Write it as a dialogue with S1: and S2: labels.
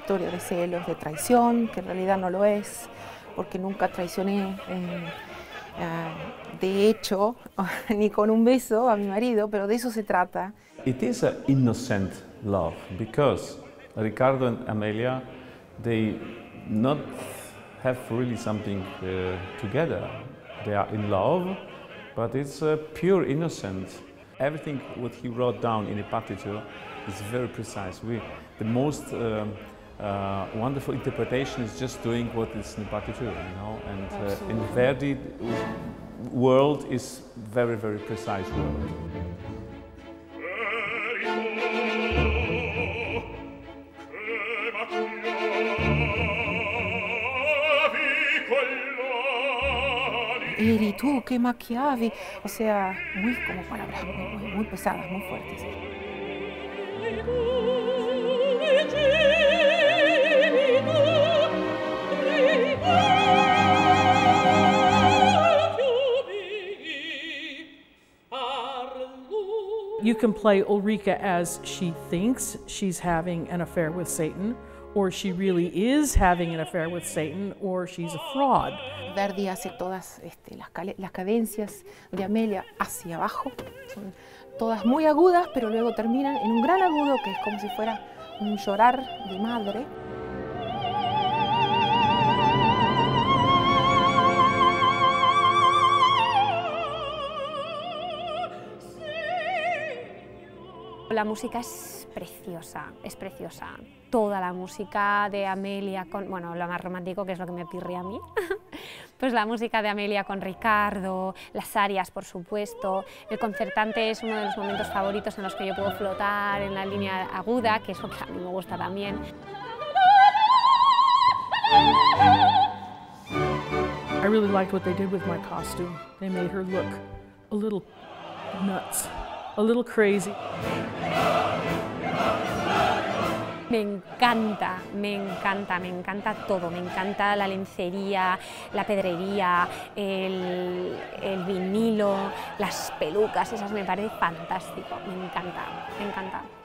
S1: historia de celos, de traición, que en realidad no lo es, porque nunca traicioné, de hecho, ni con un beso a mi marido, pero de eso se trata.
S2: It is an innocent love because Ricardo and Amelia, they not have really something together. They are in love, but it's pure innocence. Everything what he wrote down in the partiture is very precise. The most wonderful interpretation is just doing what is in the partiture, you know. And in Verdi, world is very, very precise world.
S1: Eri, tú, qué Machiavelli, o sea, muy como palabras muy pesadas, muy fuertes.
S3: You can play Ulrika as she thinks she's having an affair with Satan, or she really is having an affair with Satan, or she's a fraud.
S1: Verdi hace todas las cadencias de Amelia hacia abajo, son todas muy agudas, pero luego terminan en un gran agudo que es como si fuera un llorar de madre.
S4: La música es preciosa, es preciosa. Toda la música de Amelia con, bueno, lo más romántico, que es lo que me pirre a mí, pues la música de Amelia con Ricardo, las arias, por supuesto. El concertante es uno de los momentos favoritos en los que yo puedo flotar en la línea aguda, que es lo que a mí me gusta también.
S3: I really liked what they did with my costume. They made her look a little nuts, a little crazy.
S4: Me encanta, me encanta, me encanta todo, me encanta la lencería, la pedrería, el vinilo, las pelucas, esas me parece fantástico, me encanta, me encanta.